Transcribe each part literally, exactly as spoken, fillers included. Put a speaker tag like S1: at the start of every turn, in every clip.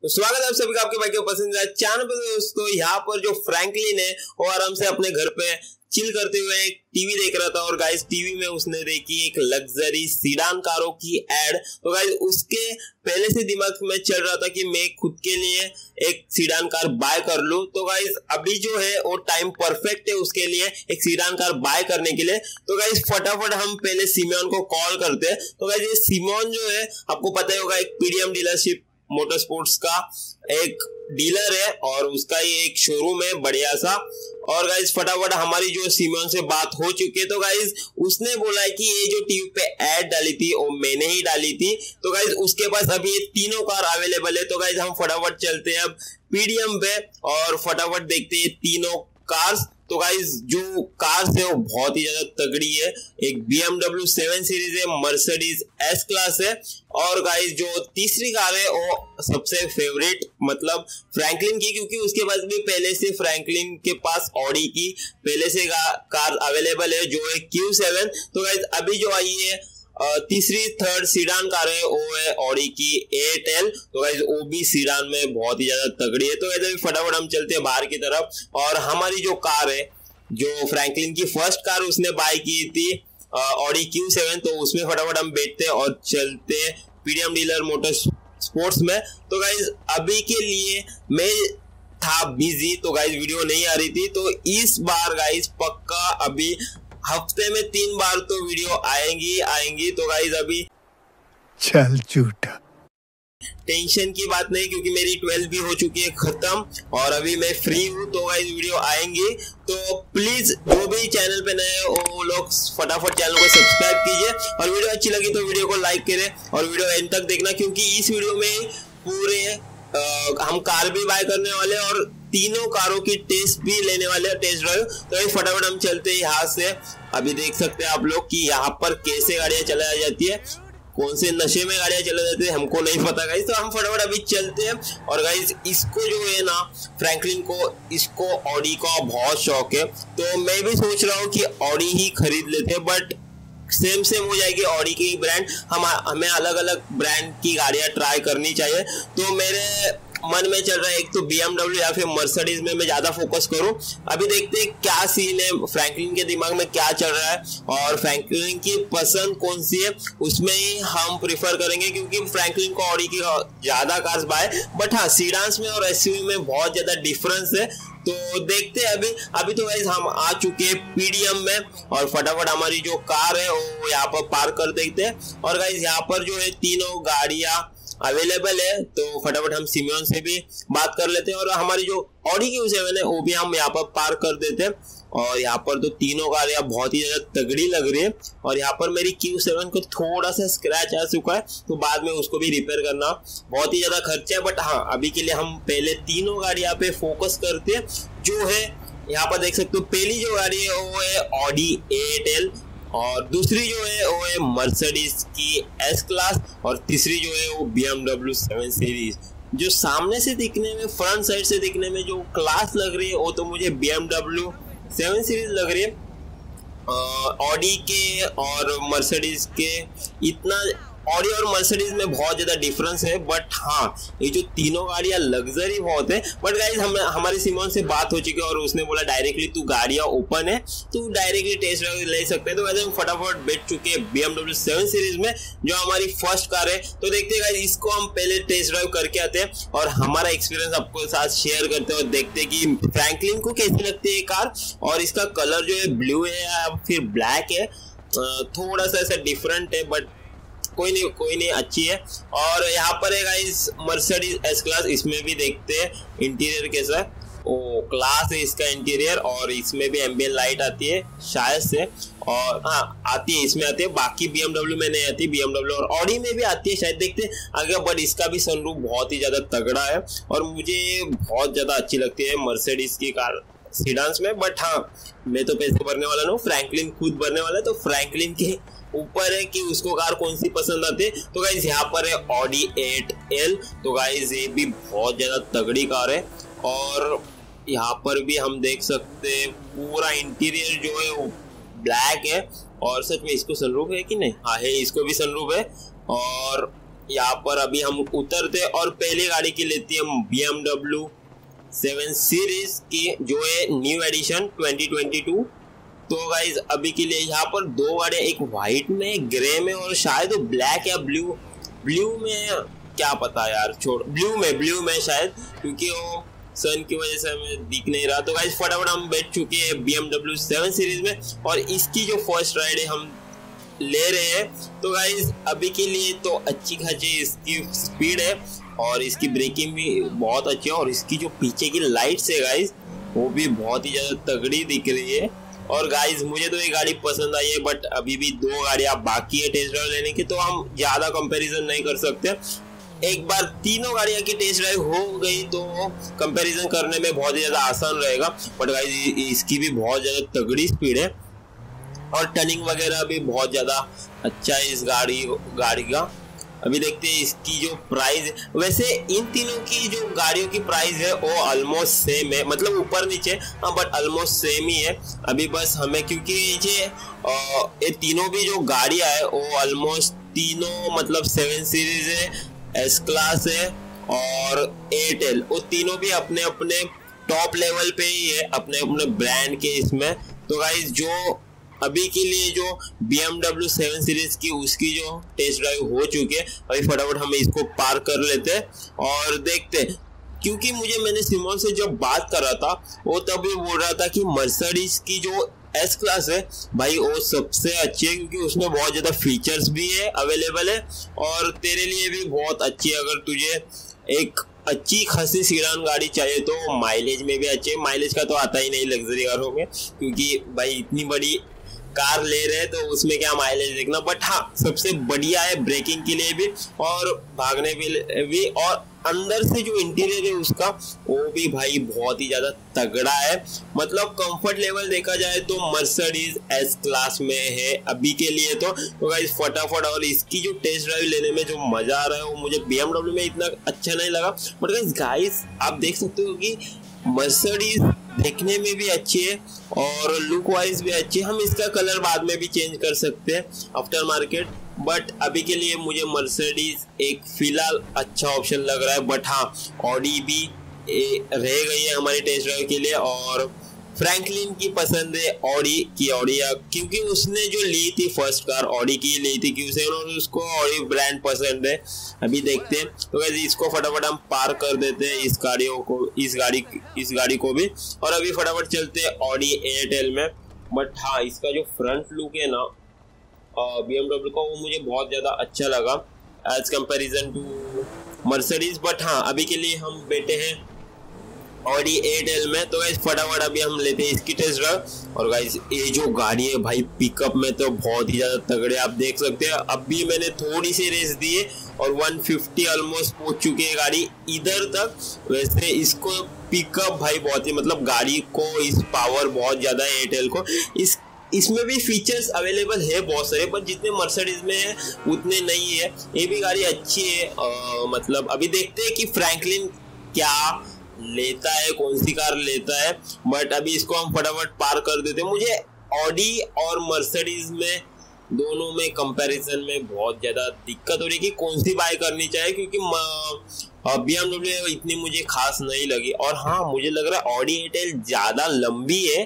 S1: तो स्वागत है आप सभी का आपके भाई के पसंदीदा चैनल पे। दोस्तों यहाँ पर जो फ्रैंकलिन है वो आराम से अपने घर पे चिल करते हुए एक टीवी देख रहा था और गाइस टीवी में उसने देखी एक लग्जरी सीडान कारों की एड। तो गाइस उसके पहले से दिमाग में चल रहा था कि मैं खुद के लिए एक सीडान कार बाय कर लूं। तो गाइस अभी जो है वो टाइम परफेक्ट है उसके लिए एक सीडान कार बाय करने के लिए। तो गाइस फटाफट हम पहले सिमोन को कॉल करते हैं। तो गाइस ये सिमोन जो है आपको पता ही होगा एक पीडीएम डीलरशिप मोटर स्पोर्ट्स का एक डीलर है और उसका ये एक शोरूम है बढ़िया सा। और गाइस फटाफट हमारी जो सिमोन से बात हो चुकी है। तो गाइस उसने बोला है कि ये जो टीवी पे ऐड डाली थी वो मैंने ही डाली थी। तो गाइस उसके पास अभी ये तीनों कार अवेलेबल है। तो गाइस हम फटाफट चलते हैं अब पीडीएम पे और फटाफट देखते हैं तीनों कार्स। तो गाइस जो कार्स है वो बहुत ही ज्यादा तगड़ी है। एक B M W seven series है, मर्सिडीज एस क्लास है और गाइस जो तीसरी कार है वो सबसे फेवरेट मतलब फ्रैंकलिन की, क्योंकि उसके पास भी पहले से फ्रैंकलिन के पास ऑडी की पहले से कार अवेलेबल है जो है क्यू सेवन। तो गाइस अभी जो आई है तीसरी थर्ड सीडान कार है वो है ऑडी की ए टेन। तो गाइस वो भी सीडान में बहुत ही ज्यादा तगड़ी है। तो गाइस अभी फटाफट हम चलते हैं बाहर की तरफ और हमारी जो कार है जो फ्रैंकलिन की फर्स्ट कार उसने बाय की थी ऑडी क्यू सेवन, तो उसमें फटाफट हम बैठते हैं और चलते हैं पीडीएम डीलर मोटर स्पोर्ट्स में। तो गाइस अभी के लिए मैं था बिजी तो गाइस वीडियो नहीं आ रही थी। तो इस बार गाइस पक्का अभी हफ्ते में तीन बार तो वीडियो आएंगी आएंगी। तो गाइस अभी
S2: चल झूठा
S1: टेंशन की बात नहीं, क्योंकि मेरी ट्वेल्व भी हो चुकी है खत्म और अभी मैं फ्री हूँ। तो गाइस वीडियो आएंगी। तो प्लीज जो भी चैनल पे नए हो वो लोग फटाफट चैनल को सब्सक्राइब कीजिए और वीडियो अच्छी लगी तो वीडियो को लाइक करें और वीडियो एंड तक देखना, क्योंकि इस वीडियो में पूरे आ, हम कार भी बाय करने वाले और तीनों कारों की टेस्ट भी लेने वाले हैं, टेस्ट ड्राइव। तो फटाफट हम चलते हैं यहाँ से। अभी देख सकते हैं आप लोग कि यहाँ पर कैसे गाड़ियां चलाई जाती है, कौन से नशे में गाड़ियां चलाई जाती है हमको नहीं पता गाइस। तो हम फटाफट अभी चलते हैं। और गाइस इसको जो है ना फ्रैंकलिन को इसको ऑडी का बहुत शौक है। तो मैं भी सोच रहा हूँ कि ऑडी ही खरीद लेते हैं, बट सेम सेम हो जाएगी ऑडी की ब्रांड। हम हमें अलग अलग ब्रांड की गाड़ियां ट्राई करनी चाहिए। तो मेरे मन में चल रहा है एक तो बी एम डब्ल्यू या फिर मर्सिडीज में मैं ज्यादा फोकस करूं। अभी देखते हैं क्या सीन है, फ्रैंकलिन के दिमाग में क्या चल रहा है और फ्रैंकलिन की पसंद कौन सी है उसमें ही हम प्रिफर करेंगे, क्योंकि फ्रैंकलिन को ऑडी की ज्यादा कार्स बाय, बट हाँ सीडान्स में और एसयूवी में बहुत ज्यादा डिफरेंस है। तो देखते हैं अभी अभी तो गाइस हम आ चुके हैं पीडीएम में और फटाफट हमारी जो कार है वो यहाँ पर पार्क कर देते हैं। और गाइस यहाँ पर जो है तीनों गाड़ियां अवेलेबल है। तो फटाफट हम सिमोन से भी बात कर लेते हैं और हमारी जो ऑडी क्यू सेवन है वो भी हम यहाँ पर पार्क कर देते हैं। और यहाँ पर तो तीनों गाड़ियां बहुत ही ज्यादा तगड़ी लग रही है और यहाँ पर मेरी क्यू सेवन को थोड़ा सा स्क्रैच आ चुका है, तो बाद में उसको भी रिपेयर करना बहुत ही ज्यादा खर्चा है। बट हाँ अभी के लिए हम पहले तीनों गाड़ियां पे फोकस करते हैं। जो है यहाँ पर देख सकते हो पहली जो गाड़ी है वो है ऑडी ए टेन और दूसरी जो है वो है मर्सिडीज की एस क्लास और तीसरी जो है वो B M W seven series. जो सामने से दिखने में फ्रंट साइड से दिखने में जो क्लास लग रही है वो तो मुझे B M W seven series लग रही है। ऑडी के और मर्सिडीज के इतना ऑडी और मर्सिडीज में बहुत ज्यादा डिफरेंस है, बट हाँ ये जो तीनों गाड़ियां लग्जरी बहुत है। बट गाइस हम हमारी सिमोन से बात हो चुकी है और उसने बोला डायरेक्टली तू गाड़ियां ओपन है तो डायरेक्टली टेस्ट ड्राइव ले सकते हैं। तो वैसे हम फटाफट बैठ चुके हैं B M W seven series में जो हमारी फर्स्ट कार है। तो देखते हैं गाइस इसको हम पहले टेस्ट ड्राइव करके आते हैं और हमारा एक्सपीरियंस आपको साथ शेयर करते हैं और देखते हैं कि फ्रैंकलिन को कैसी लगती है ये कार। और इसका कलर जो है ब्लू है या फिर ब्लैक है, थोड़ा सा ऐसा डिफरेंट है, बट कोई नहीं कोई नहीं अच्छी है। और यहाँ पर है गाइस मर्सिडीज एस क्लास, इसमें भी देखते हैं इंटीरियर कैसा है। ओ क्लास है इसका इंटीरियर और इसमें भी एम्बियंट लाइट आती है शायद से, और हाँ आती है इसमें आती है, बाकी बी एम डब्ल्यू में नहीं आती। बी एम डब्ल्यू और ऑडी में भी आती है शायद, देखते हैं आगे। बट इसका भी सनरूफ बहुत ही ज्यादा तगड़ा है और मुझे बहुत ज्यादा अच्छी लगती है मर्सिडीज की कार सीडान्स में। बट हाँ मैं तो पैसे भरने वाला नहीं हूँ, फ्रैंकलिन खुद भरने वाला है। तो फ्रैंकलिन के ऊपर है कि उसको कार कौन सी पसंद आती है। तो गाइस यहाँ पर है ऑडी एट एल। तो गाइस ये भी बहुत ज्यादा तगड़ी कार है और यहाँ पर भी हम देख सकते हैं पूरा इंटीरियर जो है वो ब्लैक है। और सच में इसको सनरूफ है कि नहीं? हाँ है, इसको भी सनरूफ है। और यहाँ पर अभी हम उतरते और पहली गाड़ी की लेती है हम B M W seven series की, जो है new edition twenty twenty two. तो गाइज अभी के लिए यहाँ पर दो गाड़ियाँ, एक वाइट में एक ग्रे में और शायद ब्लैक या ब्लू ब्लू में, क्या पता यार, छोड़, ब्लू में ब्लू में शायद, क्योंकि वो सन की वजह से हमें दिख नहीं रहा। तो गाइज फटाफट हम बैठ चुके हैं B M W seven series में और इसकी जो फर्स्ट राइड है हम ले रहे हैं। तो गाइज अभी के लिए तो अच्छी खासी इसकी स्पीड है और इसकी ब्रेकिंग भी बहुत अच्छी है और इसकी जो पीछे की लाइट्स है गाइज वो भी बहुत ही ज़्यादा तगड़ी दिख रही है। और गाइज मुझे तो ये गाड़ी पसंद आई है, बट अभी भी दो गाड़ियाँ बाकी है टेस्ट ड्राइव लेने की, तो हम ज़्यादा कंपैरिजन नहीं कर सकते। एक बार तीनों गाड़ियाँ की टेस्ट ड्राइव हो गई तो कंपैरिजन करने में बहुत ही ज़्यादा आसान रहेगा। बट गाइज इसकी भी बहुत ज़्यादा तगड़ी स्पीड है और टर्निंग वगैरह भी बहुत ज़्यादा अच्छा है इस गाड़ी गाड़ी का। अभी देखते हैं इसकी जो प्राइस, वैसे इन तीनों की जो गाड़ियों की प्राइस है वो ऑलमोस्ट सेम है, मतलब ऊपर नीचे हाँ, बट ऑलमोस्ट सेम ही है। अभी बस हमें, क्योंकि ये ये तीनों भी जो गाड़ियाँ है वो ऑलमोस्ट तीनों मतलब सेवन सीरीज है, एस क्लास है और एयरटेल, वो तीनों भी अपने अपने टॉप लेवल पे ही है, अपने अपने ब्रांड के इसमें। तो गाइस जो अभी के लिए जो B M W seven series की उसकी जो टेस्ट ड्राइव हो चुकी है, अभी फटाफट हम इसको पार कर लेते हैं और देखते हैं। क्योंकि मुझे मैंने सिमोन से जब बात कर रहा था वो तब ये बोल रहा था कि मर्सिडीज की जो एस क्लास है भाई वो सबसे अच्छी है, क्योंकि उसमें बहुत ज़्यादा फीचर्स भी है अवेलेबल है और तेरे लिए भी बहुत अच्छी है। अगर तुझे एक अच्छी खासी सीडान गाड़ी चाहिए तो माइलेज में भी अच्छी है, माइलेज का तो आता ही नहीं लग्जरी कारों में, क्योंकि भाई इतनी बड़ी कार ले रहे हैं तो उसमें क्या माइलेज देखना। बट हाँ सबसे बढ़िया है ब्रेकिंग के लिए भी और भागने के भी, और अंदर से जो इंटीरियर है उसका वो भी भाई बहुत ही ज्यादा तगड़ा है। मतलब कंफर्ट लेवल देखा जाए तो मर्सिडीज एस क्लास में है अभी के लिए तो, तो गाइस फटाफट। और इसकी जो टेस्ट ड्राइव लेने में जो मजा आ रहा है वो मुझे बी एम डब्ल्यू में इतना अच्छा नहीं लगा। बट गाइस गाइस आप देख सकते हो कि मर्सिडीज देखने में भी अच्छी है और लुक वाइज भी अच्छी है। हम इसका कलर बाद में भी चेंज कर सकते हैं आफ्टर मार्केट, बट अभी के लिए मुझे मर्सिडीज एक फिलहाल अच्छा ऑप्शन लग रहा है। बट हाँ ऑडी भी रह गई है हमारी टेस्ट ड्राइव के लिए और फ्रैंकलिन की पसंद है ऑडी की ऑडी, क्योंकि उसने जो ली थी फर्स्ट कार ऑडी की ली थी, क्योंकि उसको ऑडी ब्रांड पसंद है। अभी देखते हैं तो गाइस इसको फटाफट हम पार कर देते हैं इस गाड़ियों को, इस गाड़ी इस गाड़ी को भी, और अभी फटाफट चलते हैं ऑडी एयरटेल में। बट हाँ इसका जो फ्रंट लुक है ना बी एम डब्ल्यू का वो मुझे बहुत ज़्यादा अच्छा लगा as comparison to Mercedes. But हाँ अभी के लिए हम बैठे हैं ऑडी एयरटेल में, तो गाइस फटाफट अभी हम लेते हैं इसकी टेस्ट ड्राइव। और गाइस ये जो गाड़ी है भाई पिकअप में तो बहुत ही ज़्यादा तगड़े आप देख सकते हैं। अभी मैंने थोड़ी सी रेस दी है और वन फिफ्टी ऑलमोस्ट पहुंच चुकी है गाड़ी इधर तक। वैसे इसको पिकअप भाई बहुत ही, मतलब गाड़ी को इस पावर बहुत ज़्यादा है एयरटेल को। इस इसमें भी फीचर्स अवेलेबल है बहुत सारे, पर जितने मर्सिडीज में है उतने नहीं है। ये भी गाड़ी अच्छी है आ, मतलब अभी देखते हैं कि फ्रैंकलिन क्या लेता है, कौन सी कार लेता है। बट अभी इसको हम फटाफट पार कर देते हैं। मुझे ऑडी और मर्सिडीज में दोनों में कंपैरिजन में बहुत ज़्यादा दिक्कत हो रही है कि कौन सी बाय करनी चाहिए, क्योंकि बी एम डब्ल्यू इतनी मुझे खास नहीं लगी। और हाँ मुझे लग रहा है ऑडी एयरटेल ज़्यादा लंबी है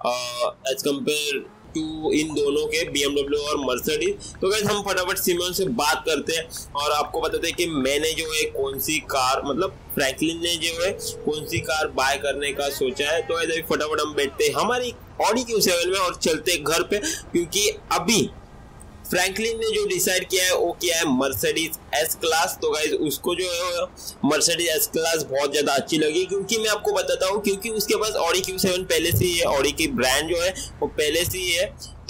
S1: एज कम्पेयर टू इन दोनों के बी एम डब्ल्यू और मर्सिडीज। तो गाइस हम फटाफट सिमोन से बात करते हैं और आपको बताते हैं कि मैंने जो है कौन सी कार, मतलब फ्रैंकलिन ने जो है कौन सी कार बाय करने का सोचा है। तो ऐसे फटाफट हम बैठते हैं हमारी ऑडी क्यू सेवन में और चलते हैं घर पे, क्योंकि अभी फ्रैंकलिन ने जो डिसाइड किया है वो किया है मर्सिडीज एस क्लास। तो गाइस उसको जो है मर्सिडीज एस क्लास बहुत ज़्यादा अच्छी लगी, क्योंकि मैं आपको बताता हूँ क्योंकि उसके पास ऑडी क्यू सेवन पहले से ही है, ऑडी की ब्रांड जो है वो पहले से ही है।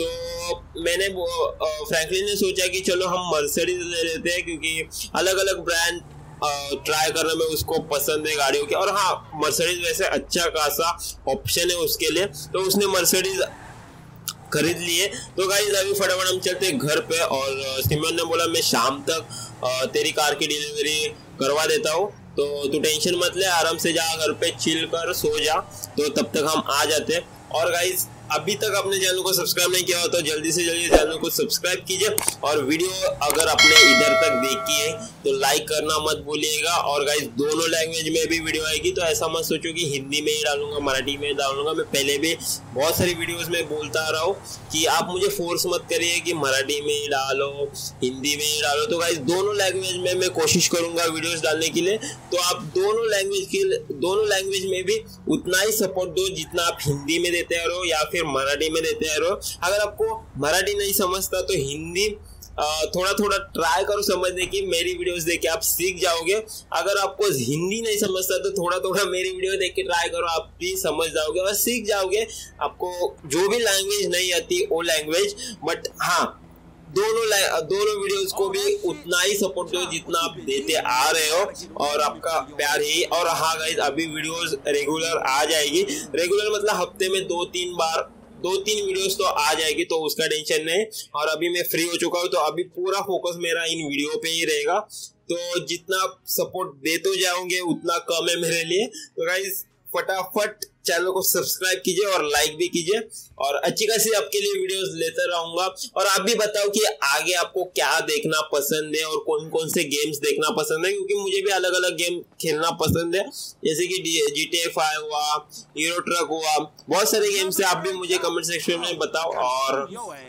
S1: तो मैंने फ्रैंकलिन ने सोचा कि चलो हम मर्सिडीज ले लेते हैं, क्योंकि अलग अलग ब्रांड ट्राई करने में उसको पसंद है गाड़ियों की। और हाँ मर्सिडीज वैसे अच्छा खासा ऑप्शन है उसके लिए, तो उसने मर्सिडीज खरीद लिए। तो गाइस अभी फटाफट हम चलते हैं घर पे और सिमोन ने बोला मैं शाम तक तेरी कार की डिलीवरी करवा देता हूँ, तो तू टेंशन मत ले, आराम से जा घर पे चिल कर सो जा। तो तब तक हम आ जाते हैं। और गाइस अभी तक अपने चैनल को सब्सक्राइब नहीं किया हो तो जल्दी से जल्दी चैनल को सब्सक्राइब कीजिए, और वीडियो अगर आपने इधर तक देखी है तो लाइक करना मत भूलिएगा। और गाइस दोनों लैंग्वेज में भी वीडियो आएगी, तो ऐसा मत सोचो कि हिंदी में ही डालूंगा, मराठी में डालूंगा। मैं पहले भी बहुत सारी वीडियोस में बोलता आ रहा हूँ कि आप मुझे फोर्स मत करिए कि मराठी में ही डालो, हिंदी में ही डालो। तो गाइस दोनों लैंग्वेज में मैं कोशिश करूंगा वीडियोस डालने के लिए, तो आप दोनों लैंग्वेज के दोनों लैंग्वेज में भी उतना ही सपोर्ट दो जितना आप हिंदी में देते रहो या फिर मराठी में देते रहो। अगर आपको मराठी नहीं समझता तो हिंदी थोड़ा थोड़ा ट्राई करो समझने की, मेरी वीडियोस देख के आप सीख जाओगे। अगर आपको हिंदी नहीं समझता तो थोड़ा थोड़ा मेरी वीडियो देख के ट्राई करो, आप भी समझ जाओगे और सीख जाओगे। आपको जो भी लैंग्वेज नहीं आती वो लैंग्वेज, बट हाँ दोनों दोनों वीडियोस को भी उतना ही सपोर्ट दो जितना आप देते आ रहे हो, और आपका प्यार ही। और हाँ गाइस अभी वीडियोस रेगुलर आ जाएगी, रेगुलर मतलब हफ्ते में दो तीन बार दो तीन वीडियोस तो आ जाएगी, तो उसका टेंशन नहीं। और अभी मैं फ्री हो चुका हूँ तो अभी पूरा फोकस मेरा इन वीडियो पे ही रहेगा, तो जितना सपोर्ट देते जाओगे उतना कम है मेरे लिए। तो गाइस फटाफट चैनल को सब्सक्राइब कीजिए और लाइक भी कीजिए, और अच्छी खासी आपके लिए वीडियोस लेता रहूंगा। और आप भी बताओ कि आगे आपको क्या देखना पसंद है और कौन कौन से गेम्स देखना पसंद है, क्योंकि मुझे भी अलग अलग गेम खेलना पसंद है, जैसे कि जी टी ए फाइव हुआ, हीरो ट्रक हुआ, बहुत सारे गेम्स है। आप भी मुझे कमेंट सेक्शन में बताओ, और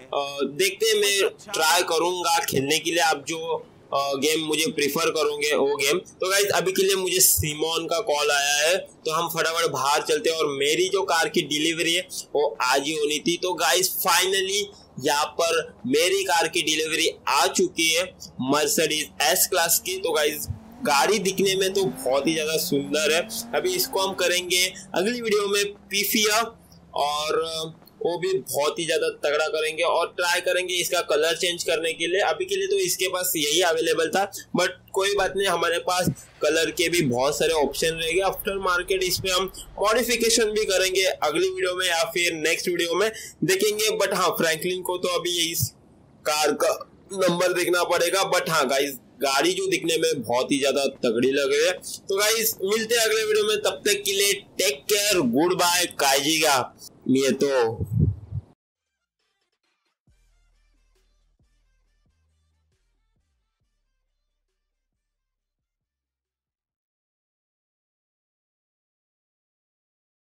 S1: देखते हैं मैं ट्राई करूंगा खेलने के लिए। आप जो गेम uh, मुझे प्रीफर करोगे वो गेम। तो गाइस अभी के लिए मुझे सिमोन का कॉल आया है, तो हम फटाफट बाहर चलते हैं। और मेरी जो कार की डिलीवरी है वो आज ही होनी थी, तो गाइस फाइनली यहाँ पर मेरी कार की डिलीवरी आ चुकी है, मर्सिडीज एस क्लास की। तो गाइस गाड़ी दिखने में तो बहुत ही ज्यादा सुंदर है। अभी इसको हम करेंगे अगली वीडियो में पीफिया, और वो भी बहुत ही ज्यादा तगड़ा करेंगे, और ट्राई करेंगे इसका कलर चेंज करने के लिए। अभी के लिए तो इसके पास यही अवेलेबल था, बट कोई बात नहीं, हमारे पास कलर के भी बहुत सारे ऑप्शन रहेंगे आफ्टर मार्केट। इस पे हम मॉडिफिकेशन भी करेंगे अगली वीडियो में या फिर नेक्स्ट वीडियो में देखेंगे। बट हाँ फ्रैंकलिन को तो अभी इस कार का नंबर देखना पड़ेगा। बट हाँ गाइस गाड़ी जो दिखने में बहुत ही ज्यादा तगड़ी लग रही है। तो गाइस मिलते हैं अगले वीडियो में, तब तक के लिए टेक केयर, गुड बाय, काइजिगा। ये तो